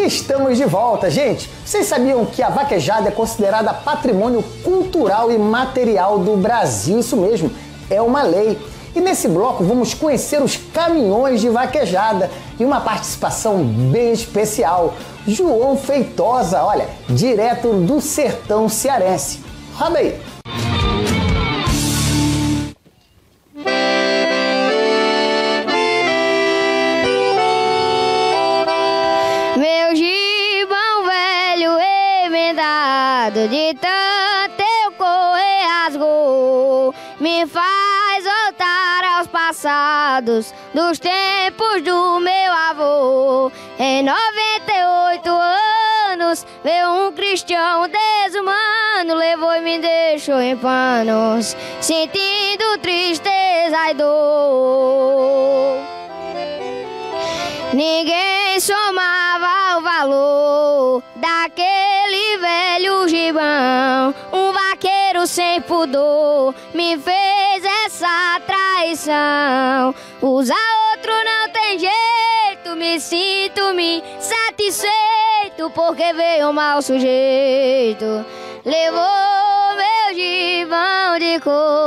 Estamos de volta, gente! Vocês sabiam que a vaquejada é considerada patrimônio cultural e material do Brasil? Isso mesmo, é uma lei. E nesse bloco vamos conhecer os caminhões de vaquejada e uma participação bem especial. João Feitosa, olha, direto do sertão cearense. Roda aí! Meu gibão velho emendado, de tanto eu correr rasgou, me faz voltar aos passados dos tempos do meu avô. Em 98 anos veio um cristão desumano, levou e me deixou em panos, sentindo tristeza e dor. Ninguém somava o valor daquele velho gibão. Um vaqueiro sem pudor me fez essa traição. Usar outro não tem jeito, me sinto satisfeito, porque veio um mau sujeito, levou meu gibão de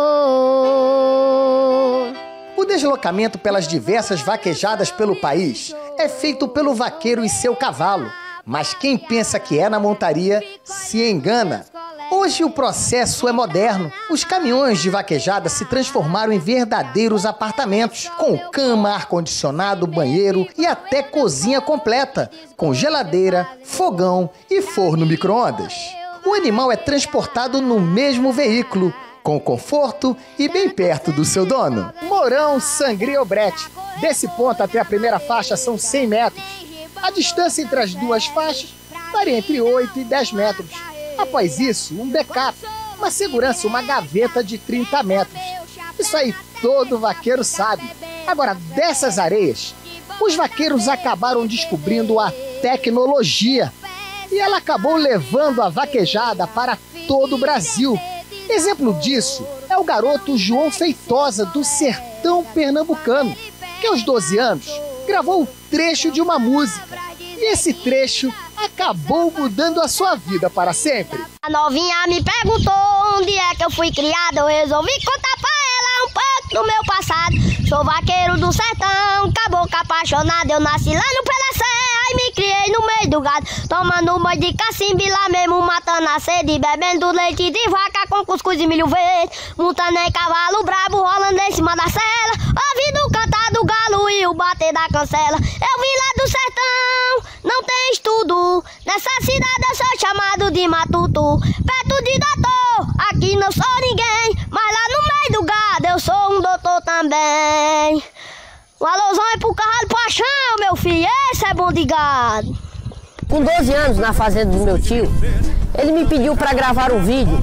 cor. O deslocamento pelas diversas vaquejadas pelo país é feito pelo vaqueiro e seu cavalo, mas quem pensa que é na montaria se engana. Hoje o processo é moderno. Os caminhões de vaquejada se transformaram em verdadeiros apartamentos, com cama, ar-condicionado, banheiro e até cozinha completa, com geladeira, fogão e forno micro-ondas. O animal é transportado no mesmo veículo, com conforto e bem perto do seu dono. Mourão, Sangria ou Brete. Desse ponto até a primeira faixa são 100 metros. A distância entre as duas faixas varia entre 8 e 10 metros. Após isso, um backup, uma segurança, uma gaveta de 30 metros. Isso aí todo vaqueiro sabe. Agora, dessas areias, os vaqueiros acabaram descobrindo a tecnologia. E ela acabou levando a vaquejada para todo o Brasil. Exemplo disso é o garoto João Feitosa, do sertão pernambucano, que aos 12 anos gravou um trecho de uma música. E esse trecho acabou mudando a sua vida para sempre. A novinha me perguntou onde é que eu fui criada, eu resolvi contar pra ela um pouco do meu passado. Sou vaqueiro do sertão, caboclo apaixonado, eu nasci lá no pé da serra e me criei no meio do gado, tomando banho de cacimba lá mesmo, matando a sede, bebendo leite de vaca com cuscuz e milho verde, montando em cavalo brabo, rolando em cima da sela, ouvindo o cantar do galo e o bater da cancela. Eu vim lá do sertão, não tem estudo, nessa cidade eu sou chamado de matuto, perto de doutor, aqui não sou ninguém, mas lá no meio do gado eu sou um doutor também. Um alôzão é pro Carralho Paixão, meu filho, esse é bom de gado. Com 12 anos na fazenda do meu tio, ele me pediu para gravar um vídeo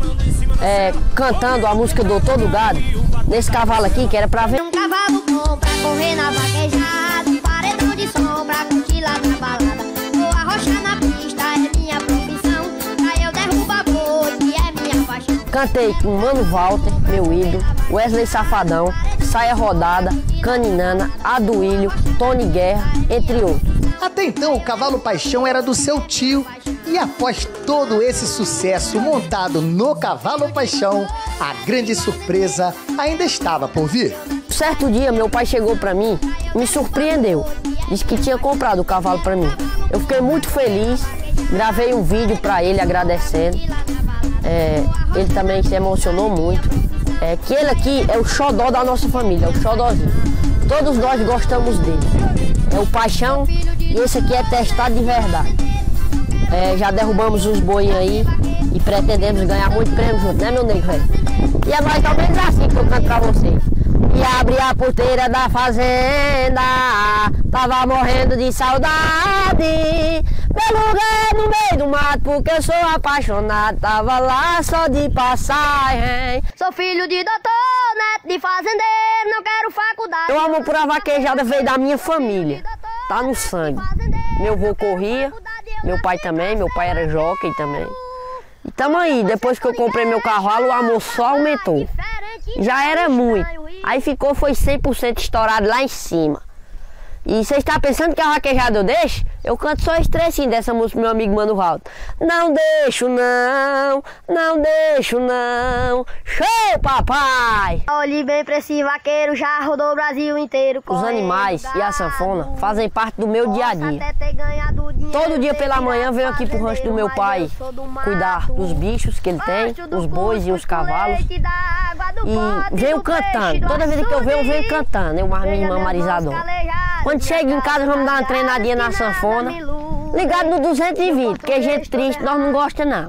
cantando a música Doutor do Gado, nesse cavalo aqui, que era para ver. Um cavalo bom pra correr na vaquejada, um paredão de som pra curtir lá na balada. Vou arrochar na pista, é minha profissão, pra eu derrubar boi, que é minha paixão. Cantei com Mano Walter, meu ídolo, Wesley Safadão, Saia Rodada, Caninana, Aduílio, Tony Guerra, entre outros. Até então, o Cavalo Paixão era do seu tio. E após todo esse sucesso montado no Cavalo Paixão, a grande surpresa ainda estava por vir. Certo dia, meu pai chegou para mim e me surpreendeu. Disse que tinha comprado o cavalo para mim. Eu fiquei muito feliz, gravei um vídeo para ele agradecendo. Ele também se emocionou muito. Que ele aqui é o xodó da nossa família, é o xodózinho. Todos nós gostamos dele. É o Paixão e esse aqui é testado de verdade. Já derrubamos uns boi aí e pretendemos ganhar muito prêmio junto, né, meu nego velho? E é mais ou menos assim que eu canto pra vocês. E abri a porteira da fazenda, tava morrendo de saudade. Meu lugar é no meio do mato, porque eu sou apaixonado, tava lá só de passagem. Sou filho de doutor, neto de fazendeiro, não quero faculdade. Meu amor por a vaquejada veio da minha família, tá no sangue. Meu avô corria, meu pai também, meu pai era jockey também. E tamo aí, depois que eu comprei meu cavalo, o amor só aumentou. Já era muito. Aí foi 100% estourado lá em cima. E você está pensando que a vaquejada eu deixo? Eu canto só esse trecinho dessa música do meu amigo Mano Valdo. Não deixo não, não deixo não. Show, papai! Olhe bem pra esse vaqueiro, já rodou o Brasil inteiro. Os animais e a sanfona fazem parte do meu dia a dia. Todo dia pela manhã venho aqui pro rancho do meu pai cuidar dos bichos que ele tem, os bois e os cavalos. E venho cantando. Toda vez que eu venho cantando. Eu, minha irmã Marisador. Quando chega em casa, vamos dar uma treinadinha na sanfona. Ligado no 220, porque gente triste nós não gostamos não.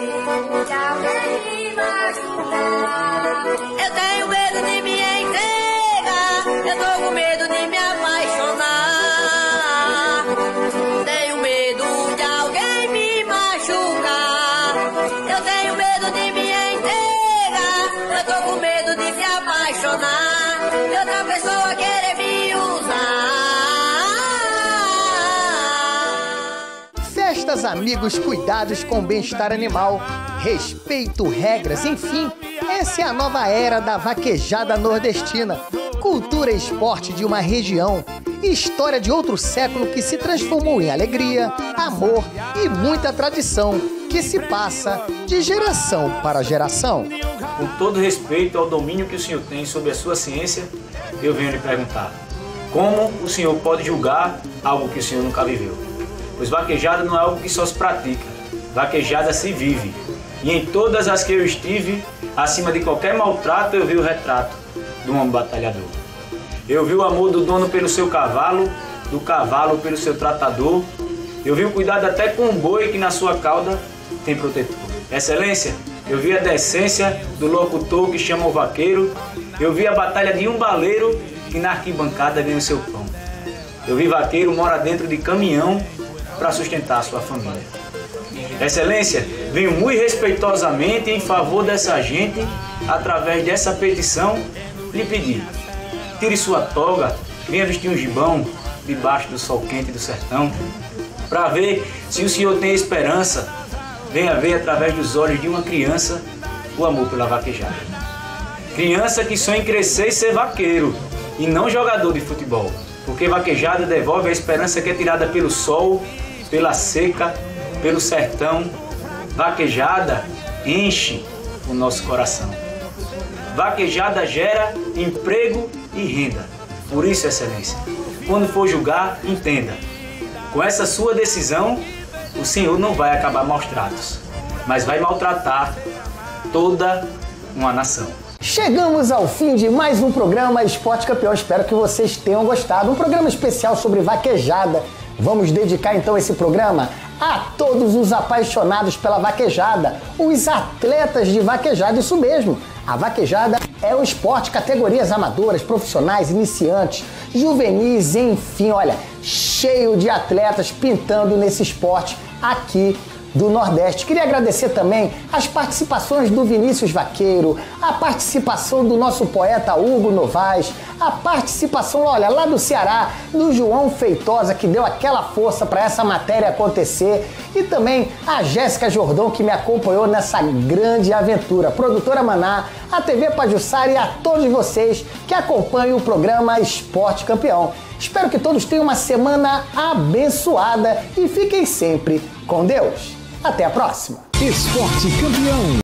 Eu tenho medo de me entregar, eu tô com medo de me apaixonar. Tenho medo de alguém me machucar. Eu tenho medo de me entregar, eu tô com medo de me apaixonar. E outra pessoa querer me usar. Festas, amigos, cuidados com o bem-estar animal, respeito, regras, enfim, essa é a nova era da vaquejada nordestina. Cultura e esporte de uma região, história de outro século que se transformou em alegria, amor e muita tradição, que se passa de geração para geração. Com todo respeito ao domínio que o senhor tem sobre a sua ciência, eu venho lhe perguntar: como o senhor pode julgar algo que o senhor nunca viveu? Pois vaquejada não é algo que só se pratica, vaquejada se vive. E em todas as que eu estive, acima de qualquer maltrato, eu vi o retrato do homem batalhador. Eu vi o amor do dono pelo seu cavalo, do cavalo pelo seu tratador. Eu vi o cuidado até com o boi que na sua cauda tem protetor. Excelência, eu vi a decência do locutor que chama o vaqueiro. Eu vi a batalha de um baleiro que na arquibancada ganha o seu pão. Eu vi vaqueiro mora dentro de caminhão para sustentar a sua família. Excelência, venho muito respeitosamente em favor dessa gente, através dessa petição, lhe pedir: tire sua toga, venha vestir um gibão debaixo do sol quente do sertão, para ver se o senhor tem esperança. Venha ver através dos olhos de uma criança o amor pela vaquejada. Criança que sonha em crescer e ser vaqueiro, e não jogador de futebol, porque vaquejada devolve a esperança que é tirada pelo sol, pela seca, pelo sertão. Vaquejada enche o nosso coração. Vaquejada gera emprego e renda. Por isso, excelência, quando for julgar, entenda: com essa sua decisão, o senhor não vai acabar maus tratos, mas vai maltratar toda uma nação. Chegamos ao fim de mais um programa Esporte Campeão. Espero que vocês tenham gostado. Um programa especial sobre vaquejada. Vamos dedicar então esse programa a todos os apaixonados pela vaquejada, os atletas de vaquejada, isso mesmo. A vaquejada é o esporte, categorias amadoras, profissionais, iniciantes, juvenis, enfim, olha, cheio de atletas pintando nesse esporte aqui do Nordeste. Queria agradecer também as participações do Vinícius Vaqueiro, a participação do nosso poeta Hugo Novaes, a participação, olha, lá do Ceará, do João Feitosa, que deu aquela força para essa matéria acontecer, e também a Jéssica Jordão, que me acompanhou nessa grande aventura, a produtora Maná, a TV Pajuçara e a todos vocês que acompanham o programa Esporte Campeão. Espero que todos tenham uma semana abençoada e fiquem sempre com Deus. Até a próxima! Esporte Campeão.